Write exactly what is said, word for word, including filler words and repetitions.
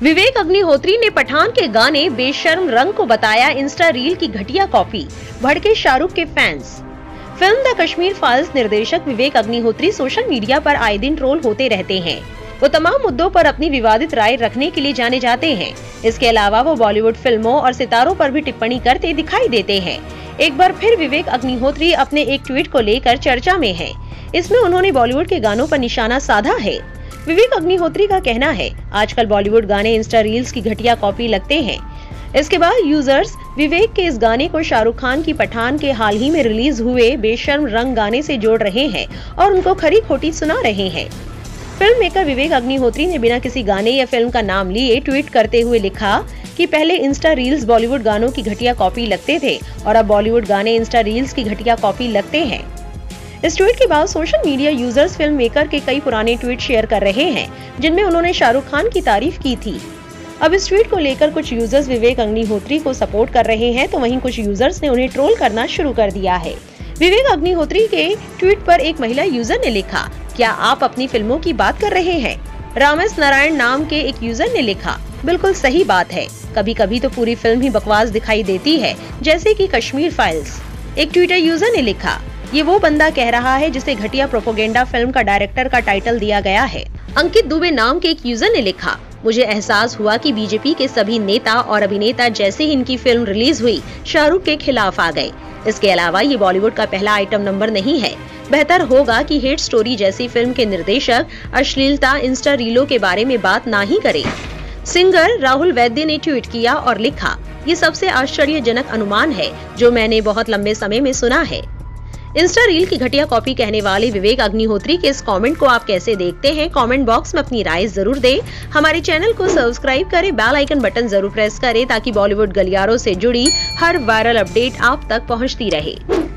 विवेक अग्निहोत्री ने पठान के गाने बेशर्म रंग को बताया इंस्टा रील की घटिया कॉपी, भड़के शाहरुख के fans. Film the Kashmir files निर्देशक विवेक अग्निहोत्री सोशल मीडिया पर आए दिन ट्रोल होते रहते हैं। वो तमाम मुद्दों पर अपनी विवादित राय रखने के लिए जाने जाते हैं। इसके अलावा वो बॉलीवुड फिल्मों और सितारों पर भी टिप्पणी करते दिखाई देते हैं। एक बार फिर विवेक अग्निहोत्री अपने एक ट्वीट को लेकर चर्चा में है। इसमें उन्होंने बॉलीवुड के गानों पर निशाना साधा है। विवेक अग्निहोत्री का कहना है, आजकल बॉलीवुड गाने इंस्टा रील्स की घटिया कॉपी लगते हैं। इसके बाद यूजर्स विवेक के इस गाने को शाहरुख खान की पठान के हाल ही में रिलीज हुए बेशर्म रंग गाने से जोड़ रहे हैं और उनको खरी खोटी सुना रहे हैं। फिल्म मेकर विवेक अग्निहोत्री ने बिना किसी गाने या फिल्म का नाम लिए ट्वीट करते हुए लिखा कि पहले इंस्टा रील्स बॉलीवुड गानों की घटिया कॉपी लगते थे और अब बॉलीवुड गाने इंस्टा रील्स की घटिया कॉपी लगते हैं। इस ट्वीट के बाद सोशल मीडिया यूजर्स फिल्म मेकर के कई पुराने ट्वीट शेयर कर रहे हैं, जिनमें उन्होंने शाहरुख खान की तारीफ की थी। अब इस ट्वीट को लेकर कुछ यूजर्स विवेक अग्निहोत्री को सपोर्ट कर रहे हैं, तो वहीं कुछ यूजर्स ने उन्हें ट्रोल करना शुरू कर दिया है। विवेक अग्निहोत्री के ट्वीट पर एक महिला यूजर ने लिखा, क्या आप अपनी फिल्मों की बात कर रहे हैं? रामेश नारायण नाम के एक यूजर ने लिखा, बिल्कुल सही बात है, कभी कभी तो पूरी फिल्म ही बकवास दिखाई देती है, जैसे कि कश्मीर फाइल्स। एक ट्विटर यूजर ने लिखा, ये वो बंदा कह रहा है जिसे घटिया प्रोपोगेंडा फिल्म का डायरेक्टर का टाइटल दिया गया है। अंकित दुबे नाम के एक यूजर ने लिखा, मुझे एहसास हुआ कि बीजेपी के सभी नेता और अभिनेता जैसे ही इनकी फिल्म रिलीज हुई शाहरुख के खिलाफ आ गए। इसके अलावा ये बॉलीवुड का पहला आइटम नंबर नहीं है। बेहतर होगा कि हिट स्टोरी जैसी फिल्म के निर्देशक अश्लीलता इंस्टा रीलों के बारे में बात ना ही करें। सिंगर राहुल वैद्य ने ट्वीट किया और लिखा, ये सबसे आश्चर्यजनक अनुमान है जो मैंने बहुत लंबे समय में सुना है। इंस्टा रील की घटिया कॉपी कहने वाले विवेक अग्निहोत्री के इस कमेंट को आप कैसे देखते हैं? कमेंट बॉक्स में अपनी राय जरूर दें। हमारे चैनल को सब्सक्राइब करें, बेल आइकन बटन जरूर प्रेस करें ताकि बॉलीवुड गलियारों से जुड़ी हर वायरल अपडेट आप तक पहुंचती रहे।